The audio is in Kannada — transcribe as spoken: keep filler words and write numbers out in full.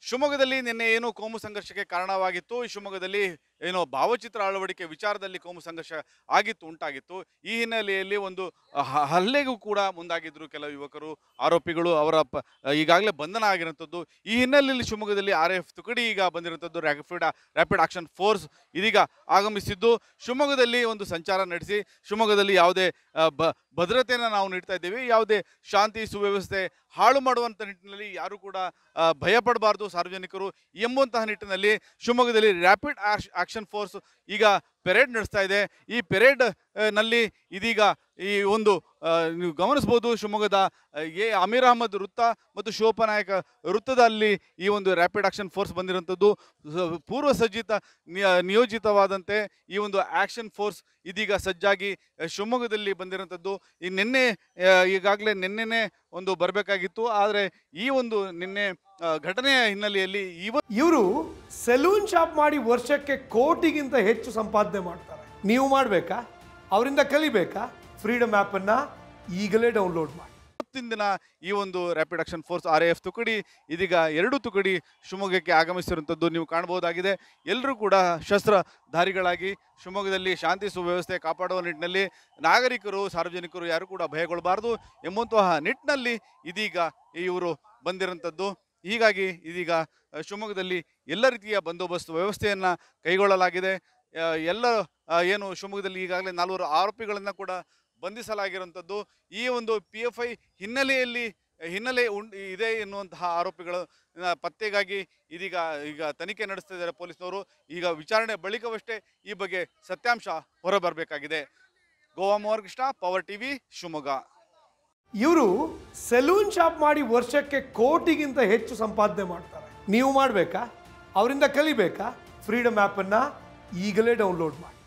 ಶಿವಮೊಗ್ಗದಲ್ಲಿ ನಿನ್ನೆ ಏನು ಕೋಮು ಸಂಘರ್ಷಕ್ಕೆ ಕಾರಣವಾಗಿತ್ತು. ಶಿವಮೊಗ್ಗದಲ್ಲಿ ಏನೋ ಭಾವಚಿತ್ರ ಅಳವಡಿಕೆ ವಿಚಾರದಲ್ಲಿ ಕೋಮು ಸಂಘರ್ಷ ಆಗಿತ್ತು ಉಂಟಾಗಿತ್ತು. ಈ ಹಿನ್ನೆಲೆಯಲ್ಲಿ ಒಂದು ಹ ಹಲ್ಲೆಗೂ ಕೂಡ ಮುಂದಾಗಿದ್ರು ಕೆಲವು ಯುವಕರು, ಆರೋಪಿಗಳು. ಅವರ ಪ ಈಗಾಗಲೇ ಬಂಧನ ಆಗಿರುವಂಥದ್ದು. ಈ ಹಿನ್ನೆಲೆಯಲ್ಲಿ ಶಿವಮೊಗ್ಗದಲ್ಲಿ ಆರ್ ಎಫ್ ತುಕಡಿ ಈಗ ಬಂದಿರುವಂಥದ್ದು. ರ್ಯಾಪಿಡ್ ರ್ಯಾಪಿಡ್ ಆಕ್ಷನ್ ಫೋರ್ಸ್ ಇದೀಗ ಆಗಮಿಸಿದ್ದು ಶಿವಮೊಗ್ಗದಲ್ಲಿ ಒಂದು ಸಂಚಾರ ನಡೆಸಿ ಶಿವಮೊಗ್ಗದಲ್ಲಿ ಯಾವುದೇ ಬ ಭದ್ರತೆಯನ್ನು ನಾವು ನೀಡ್ತಾ ಇದ್ದೀವಿ. ಯಾವುದೇ ಶಾಂತಿ ಸುವ್ಯವಸ್ಥೆ ಹಾಳು ಮಾಡುವಂಥ ನಿಟ್ಟಿನಲ್ಲಿ ಯಾರು ಕೂಡ ಭಯ ಪಡಬಾರ್ದು ಸಾರ್ವಜನಿಕರು ಎಂಬುವಂತಹ ನಿಟ್ಟಿನಲ್ಲಿ ಶಿವಮೊಗ್ಗದಲ್ಲಿ ರ್ಯಾಪಿಡ್ ಆಕ್ಷನ್ ಫೋರ್ಸ್ ಈಗ ಪೆರೇಡ್ ನಡೆಸ್ತಾ ಇದೆ. ಈ ಪೆರೇಡ್ ನಲ್ಲಿ ಇದೀಗ ಈ ಒಂದು ನೀವು ಗಮನಿಸ್ಬೋದು, ಶಿವಮೊಗ್ಗದ ಎ ಅಮೀರ್ ಅಹಮದ್ ವೃತ್ತ ಮತ್ತು ಶಿವಪ್ಪನಾಯಕ ವೃತ್ತದಲ್ಲಿ ಈ ಒಂದು ರ್ಯಾಪಿಡ್ ಆಕ್ಷನ್ ಫೋರ್ಸ್ ಬಂದಿರುವಂಥದ್ದು. ಪೂರ್ವ ಸಜ್ಜಿತ ನಿಯೋಜಿತವಾದಂತೆ ಈ ಒಂದು ಆಕ್ಷನ್ ಫೋರ್ಸ್ ಇದೀಗ ಸಜ್ಜಾಗಿ ಶಿವಮೊಗ್ಗದಲ್ಲಿ ಬಂದಿರುವಂಥದ್ದು. ಈ ನಿನ್ನೆ ಈಗಾಗಲೇ ನಿನ್ನೆನೇ ಒಂದು ಬರಬೇಕಾಗಿತ್ತು, ಆದರೆ ಈ ಒಂದು ನಿನ್ನೆ ಘಟನೆಯ ಹಿನ್ನೆಲೆಯಲ್ಲಿ ಇವ ಇವರು ಸೆಲೂನ್ ಶಾಪ್ ಮಾಡಿ ವರ್ಷಕ್ಕೆ ಕೋಟಿಗಿಂತ ಹೆಚ್ಚು ಸಂಪಾದನೆ ಮಾಡ್ತಾರೆ. ನೀವು ಮಾಡಬೇಕಾ? ಅವರಿಂದ ಕಲಿಬೇಕಾ? ಫ್ರೀಡಮ್ ಆ್ಯಪನ್ನು ಈಗಲೇ ಡೌನ್ಲೋಡ್ ಮಾಡಿ. ಇವತ್ತಿನ ದಿನ ಈ ಒಂದು rapid action force R A F ತುಕಡಿ ಇದೀಗ ಎರಡು ತುಕಡಿ ಶಿವಮೊಗ್ಗಕ್ಕೆ ಆಗಮಿಸಿರುವಂಥದ್ದು ನೀವು ಕಾಣಬಹುದಾಗಿದೆ. ಎಲ್ಲರೂ ಕೂಡ ಶಸ್ತ್ರಧಾರಿಗಳಾಗಿ ಶಿವಮೊಗ್ಗದಲ್ಲಿ ಶಾಂತಿ ಸುವ್ಯವಸ್ಥೆ ಕಾಪಾಡುವ ನಿಟ್ಟಿನಲ್ಲಿ ನಾಗರಿಕರು ಸಾರ್ವಜನಿಕರು ಯಾರು ಕೂಡ ಭಯಗೊಳ್ಳಬಾರದು ಎಂಬಂತಹ ನಿಟ್ಟಿನಲ್ಲಿ ಇದೀಗ ಇವರು ಬಂದಿರುವಂಥದ್ದು. ಹೀಗಾಗಿ ಇದೀಗ ಶಿವಮೊಗ್ಗದಲ್ಲಿ ಎಲ್ಲ ರೀತಿಯ ಬಂದೋಬಸ್ತ್ ವ್ಯವಸ್ಥೆಯನ್ನು ಕೈಗೊಳ್ಳಲಾಗಿದೆ. ಎಲ್ಲ ಏನು ಶಿವಮೊಗ್ಗದಲ್ಲಿ ಈಗಾಗಲೇ ನಾಲ್ವರು ಆರೋಪಿಗಳನ್ನು ಕೂಡ ಬಂಧಿಸಲಾಗಿರುವಂಥದ್ದು. ಈ ಒಂದು ಪಿ ಎಫ್ ಐ ಹಿನ್ನೆಲೆಯಲ್ಲಿ ಹಿನ್ನೆಲೆ ಉಂಟು ಇದೆ ಎನ್ನುವಂತಹ ಆರೋಪಿಗಳ ಪತ್ತೆಗಾಗಿ ಇದೀಗ ಈಗ ತನಿಖೆ ನಡೆಸ್ತಾ ಇದ್ದಾರೆ ಪೊಲೀಸ್ನವರು. ಈಗ ವಿಚಾರಣೆ ಬಳಿಕವಷ್ಟೇ ಈ ಬಗ್ಗೆ ಸತ್ಯಾಂಶ ಹೊರಬರಬೇಕಾಗಿದೆ. Goa Mohan Krishna, power TV, Shivamogga. ಇವರು ಸೆಲೂನ್ ಶಾಪ್ ಮಾಡಿ ವರ್ಷಕ್ಕೆ ಕೋಟಿಗಿಂತ ಹೆಚ್ಚು ಸಂಪಾದನೆ ಮಾಡ್ತಾರೆ. ನೀವು ಮಾಡಬೇಕಾ? ಅವರಿಂದ ಕಲಿಬೇಕಾ? ಫ್ರೀಡಮ್ ಆ್ಯಪನ್ನು ಈಗಲೇ ಡೌನ್ಲೋಡ್ ಮಾಡಿ.